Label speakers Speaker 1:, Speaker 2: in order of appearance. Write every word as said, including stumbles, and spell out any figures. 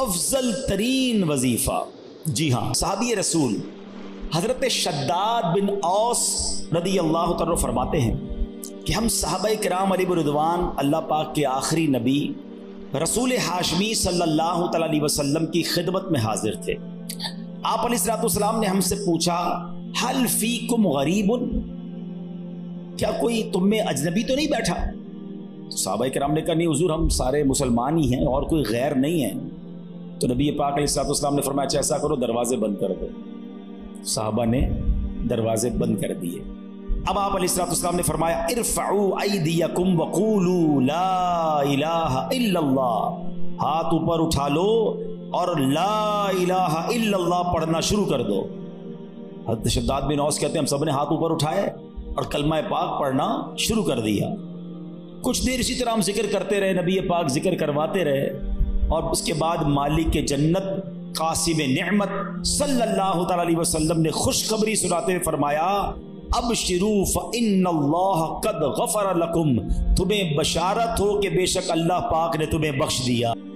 Speaker 1: افضل ترین وظیفہ. جی ہاں، صحابی رسول حضرت شداد بن اوس رضی اللہ تعالیٰ فرماتے ہیں کہ ہم صحابہ کرام علیہ رضوان اللہ پاک کے آخری نبی رسول ہاشمی صلی اللہ تعالیٰ علیہ وسلم کی خدمت میں حاضر تھے. آپ علیہ الصلوۃ والسلام نے ہم سے پوچھا حل فیکم غریب، کیا کوئی تم میں اجنبی تو نہیں بیٹھا؟ صحابہ کرام نے کہا نہیں حضور، ہم سارے مسلمان ہی ہیں اور کوئی غیر نہیں ہے. تو نبی پاک علیہ الصلوۃ والسلام نے فرمایا اچھا ایسا کرو دروازے بند کر دو. صحابہ نے دروازے بند کر دیے. اب آپ علیہ الصلوۃ والسلام نے فرمایا ارفعوا ایدیکم وقولوا لا الہ الا اللہ، ہاتھ اوپر اٹھا لو اور لا الہ الا اللہ پڑھنا شروع کر دو. حضرت شداد بن اوس کہتے ہیں ہم سب نے ہاتھ اوپر اٹھائے اور کلمہ پاک پڑھنا شروع کر دیا. کچھ دیر اسی طرح ہم ذکر کرتے رہے، نبی پاک ذکر کرواتے رہے، اور اس کے بعد مالک کے جنت قاسم نعمت صلی اللہ تعالی علیہ وسلم نے خوشخبری سناتے ہوئے فرمایا ابشروا فإن اللہ قد غفر لکم، تمہیں بشارت ہو کہ بے شک اللہ پاک نے تمہیں بخش دیا.